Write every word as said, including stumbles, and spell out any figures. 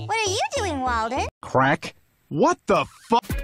What are you doing, Walden? Crack? What the fuck?